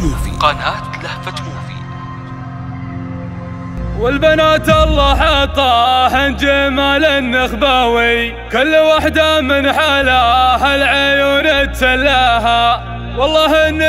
موفي. قناة لهفة موفي. والبنات الله حطاهن جمال النخباوي، كل وحدة من حلاها العيون تسلاها، والله ان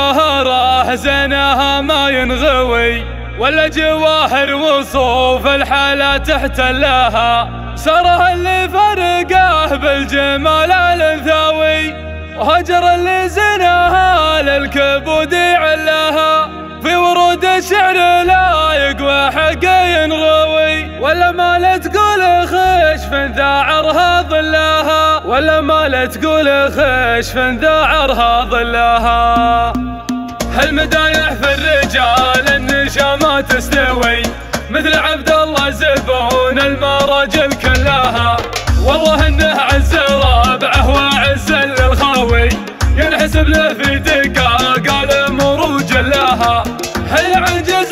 الجوهرة زينها ما ينغوي، ولا جواهر وصوف الحلا تحتلاها، سره اللي فرقاه بالجمال الانثوي، وهجر اللي زينها للكبود علاها، في ورود الشعر لا يقوى حقه ينغوي، ولا ما لا تقول خشف ذاعرها ظلها، ولا ما لا تقول خشف ذاعرها ظلها. هالمدايح في الرجال النشا تستوي، مثل عبد الله زبون المراجل كلها، والله انه عز ربعه وعز للخاوي، ينحسب له في دقاق الامور جلاها. هل عجز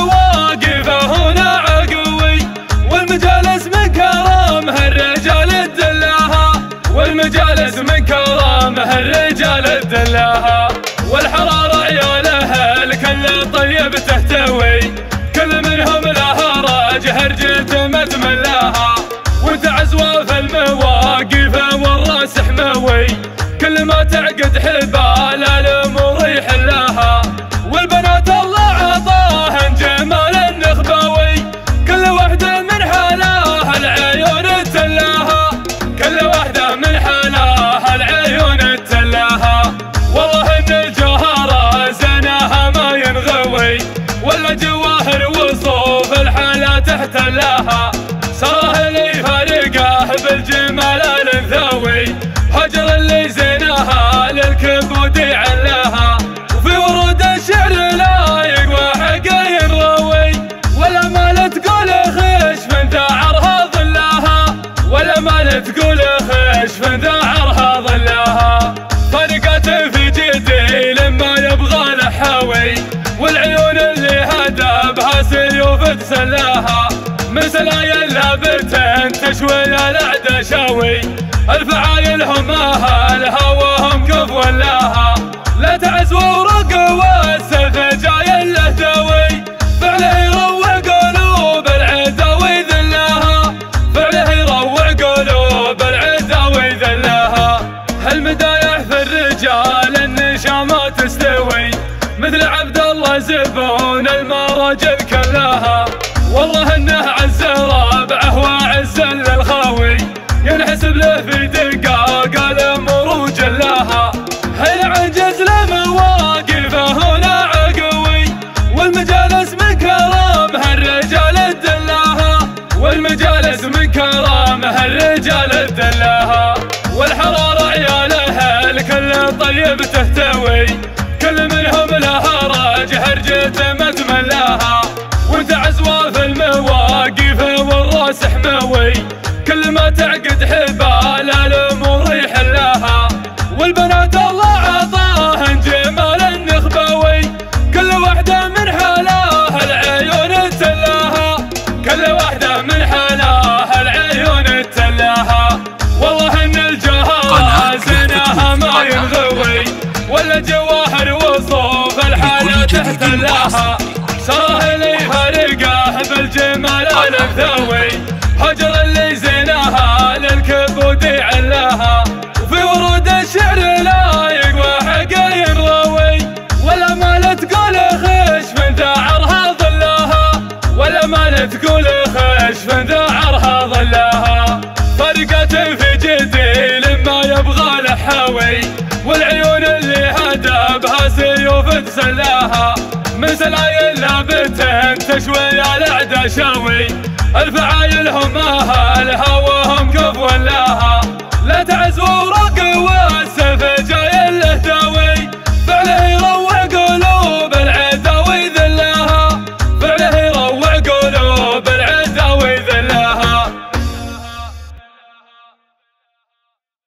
لمواقفه هنا عقوي، والمجالس من كرامه الرجال تدلاها، والمجالس من كرامه الرجال تدلاها. والحرارة عيالها الكل طيب تحتوي، كل منهم له راج هرجة ما تملاها، وتعزوى في المواقف والراس حموي، كل ما تعقد حبال الامور يحلاها. والبنات الله عطاهن جمال النخباوي، كل وحده من حلاها العيون تلاها، كل وحده من حلاها العيون تلاها، والله ان الجوهرة زينها ما ينغوي، ولا جواهر وصوف الحلا تحتلاها، سره اللي فارقه بالجمال الانثوي، هجر اللي زينها للكبود علاها، وفي ورود الشعر لا يقوى حقه ينروي، ولا ما لا تقول خشف ذاعرها ظلها، ولا ما لا تقول خشف ذاعرها ظلها. فرقت في جدي لما يبغى لحاوي، والعيون اللي هدبها سيوف تسلاها، من سلايل لابتن تشوي الاعدى شاوي، الفعايل هم اهلها وهم كف ولاها، لا تعز ورق والسيف جاي له داوي، فعله يروع قلوب العدا ويذلها، فعله يروع قلوب العدا ويذلها. هالمدايح في الرجال النشا ما تستوي، مثل عبد الله زبون المراجل كلها، والله انه عز ربعه وعز للخاوي، ينحسب له في دقاق الامور جلاها. هل عجز لمواقفه هنا عقوي، والمجالس من كرامه الرجال تدلاها، والمجالس من كرامه الرجال تدلاها. والحرارة عيالها الكل طيب تحتوي، كل منهم له راج هرجة ما تملاها، وتعزوى في المواقف والراس حموي، كل ما تعقد حبال الامور يحلاها. والبنات الله عطاهن جمال النخباوي، كل وحده من حلاها العيون تلاها، كل وحده من حلاها العيون تلاها، والله ان الجوهرة زينها ما ينغوي، ولا جواهر وصوف الحلا تحتلاها، سره اللي فارقه بالجمال الانثوي، هجر اللي زينها للكبود علاها، وفي ورود الشعر لا يقوى حقه ينروي، ولا ما لا تقول خشف ذاعرها ظلها، ولا ما لا تقول خشف ذاعرها ظلها. فرقت في جدي لما يبغى لحاوي، والعيون اللي هدبها سيوف تسلاها، من سلايل لابتن تشوي الاعدى شاوي، الفعايل هم اهلها وهم كف ولاها، لا تعز ورق